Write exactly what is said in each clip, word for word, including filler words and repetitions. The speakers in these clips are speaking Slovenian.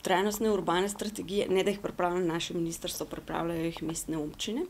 trajnostne urbane strategije, ne da jih pripravlja naše ministrstvo, pripravljajo jih mestne občine.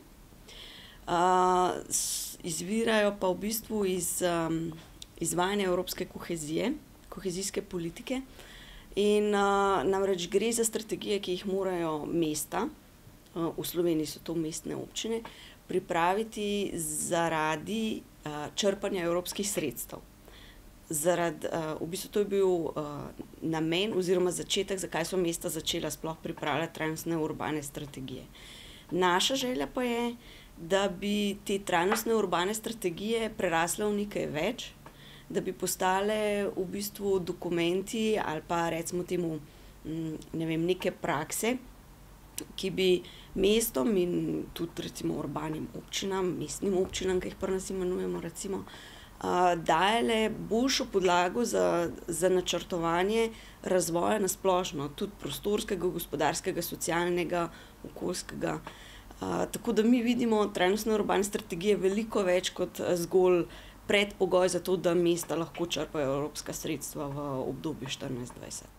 Izvirajo pa v bistvu iz izvajanja evropske kohezije, kohezijske politike. In namreč gre za strategije, ki jih morajo mesta, v Sloveniji so to mestne občine, pripraviti zaradi črpanja evropskih sredstev. Zaradi, v bistvu to je bil namen oziroma začetek, zakaj so mesta začela sploh pripravljati trajnostne urbane strategije. Naša želja pa je, da bi te trajnostne urbane strategije prerasle v nekaj več, da bi postale v bistvu dokumenti ali pa recimo temu, ne vem, neke prakse, ki bi mestom in tudi recimo urbanim občinam, mestnim občinam, ki jih pri nas imenujemo recimo, dajale boljšo podlago za, za načrtovanje razvoja na splošno, tudi prostorskega, gospodarskega, socialnega, okoljskega. Tako da mi vidimo trajnostne urbane strategije veliko več kot zgolj predpogoj za to, da mesta lahko črpajo evropska sredstva v obdobju štirinajst dvajset.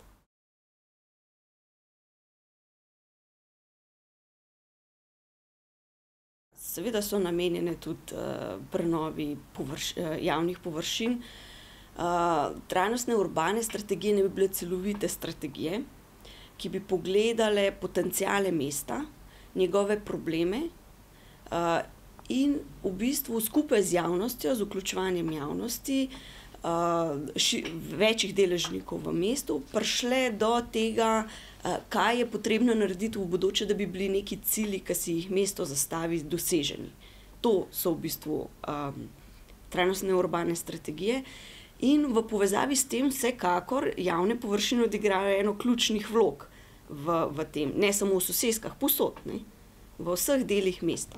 Seveda so namenjene tudi prenovi javnih površin. Trajnostne urbane strategije naj bi bile celovite strategije, ki bi pogledale potenciale mesta, njegove probleme in v bistvu skupaj z javnostjo, z vključevanjem javnosti, večjih deležnikov v mestu, prišle do tega, kaj je potrebno narediti v bodoče, da bi bili neki cilji, ki si jih mesto zastavi, doseženi. To so v bistvu trajnostne urbane strategije in v povezavi s tem vsekakor javne površine odigrajo eno ključnih vlog v, v tem, ne samo v soseskah, povsod, ne, v vseh delih mesta.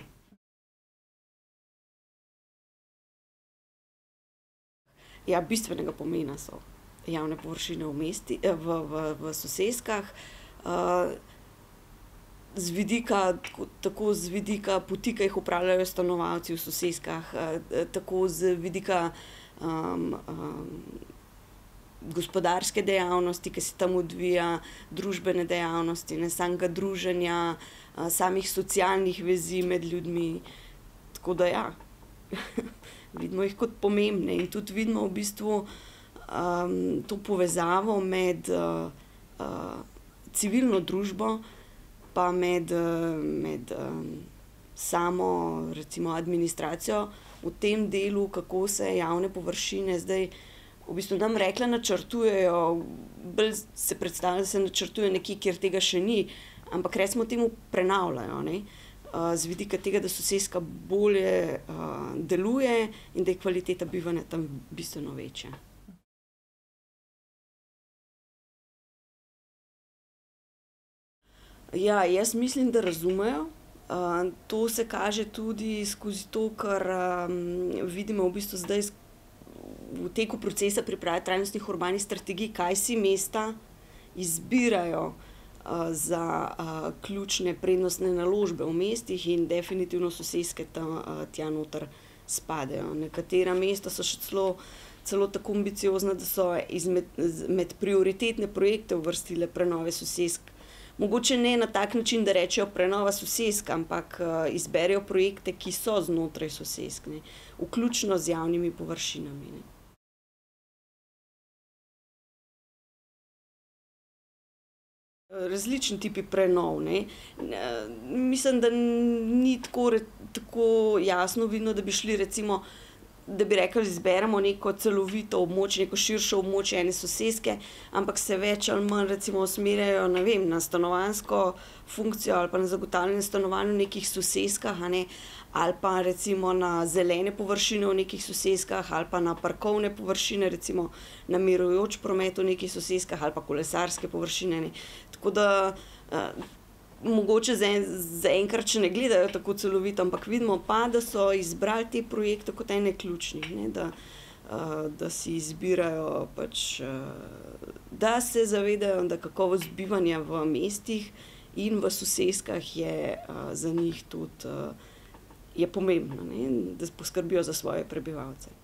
Ja, bistvenega pomena so javne površine v mesti, v, v, v soseskah. Z vidika, tako z vidika poti, ki jih upravljajo stanovalci v soseskah, tako z vidika um, um, gospodarske dejavnosti, ki se tam odvija, družbene dejavnosti, ne, samega druženja, samih socialnih vezi med ljudmi. Tako da ja. Vidimo jih kot pomembne in tudi vidimo v bistvu um, to povezavo med uh, uh, civilno družbo pa med, uh, med um, samo recimo administracijo v tem delu, kako se javne površine zdaj v bistvu nam rekla načrtujejo, bolj se predstavlja, da se načrtuje nekje, kjer tega še ni, ampak recimo temu prenavljajo, ne. Z vidika tega, da soseska bolje uh, deluje in da je kvaliteta bivanja tam bistveno večja. Ja, jaz mislim, da razumejo. Uh, to se kaže tudi skozi to, kar um, vidimo v bistvu zdaj v teku procesa priprave trajnostnih urbanih strategij, kaj si mesta izbirajo za uh, ključne prednostne naložbe v mestih in definitivno soseske tam, uh, tja noter spadajo. Nekatera mesta so še celo, celo tako ambiciozna, da so izmed, med prioritetne projekte uvrstile prenove sosesk. Mogoče ne na tak način, da rečejo prenova sosesk, ampak uh, izberejo projekte, ki so znotraj sosesk, ne, vključno z javnimi površinami, ne. Različni tipi prenov, ne. Mislim, da ni tako, tako jasno vidno, da bi šli recimo, da bi rekli, izberemo neko celovito območje, neko širše območje ene soseske, ampak se več ali manj recimo usmerjajo, ne vem, na stanovanjsko funkcijo ali pa na zagotavljanje stanovanj v nekih soseskah, a ne, ali pa recimo na zelene površine v nekih soseskah ali pa na parkovne površine, recimo na mirujoč promet v nekih soseskah ali pa kolesarske površine, ne. Tako da mogoče zaenkrat še ne gledajo tako celovito, ampak vidimo pa, da so izbrali te projekte kot ene ključnih, ne, da, da si izbirajo pač, da se zavedajo, da kakovost bivanja v mestih in v soseskah je za njih tudi, je pomembna, ne, da poskrbijo za svoje prebivalce.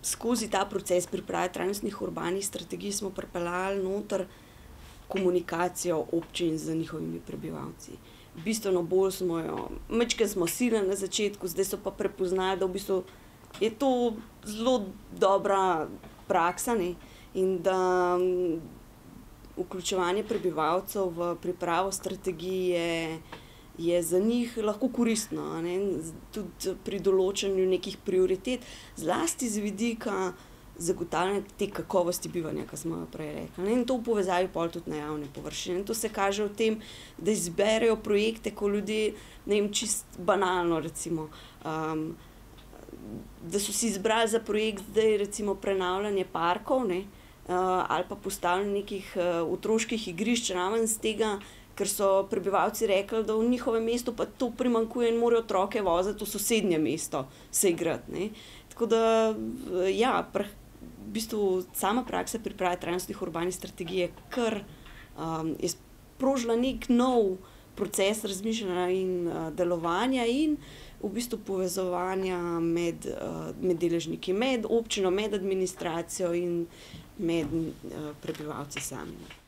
skozi ta proces priprave trajnostnih urbanih strategij smo pripeljali noter komunikacijo občin z njihovimi prebivalci. Bistveno bolj smo jo, majčkeno smo silili na začetku, zdaj so pa prepoznali, da v bistvu je to zelo dobra praksa, ne, in da vključevanje prebivalcev v pripravo strategije je za njih lahko koristno, a ne, tudi pri določanju nekih prioritet, zlasti z vidika zagotavljanja te kakovosti bivanja, ko smo jo prej rekli, ne, in to v povezavi pol tudi na javne površine. In to se kaže v tem, da izberejo projekte, ko ljudje, ne vem, čisto banalno recimo, um, da so si izbrali za projekt zdaj recimo prenavljanje parkov, ne, uh, ali pa postavljanje nekih uh, otroških igrišč, raven z tega, ker so prebivalci rekli, da v njihovem mestu pa to primanjkuje in morajo otroke voziti v sosednje mesto se igrati, ne. Tako da, ja, v bistvu sama praksa priprave trajnostnih urbanih strategij je kar um, je sprožila neki nov proces razmišljanja in uh, delovanja in v bistvu povezovanja med, uh, med deležniki, med občino, med administracijo in med uh, prebivalci sami.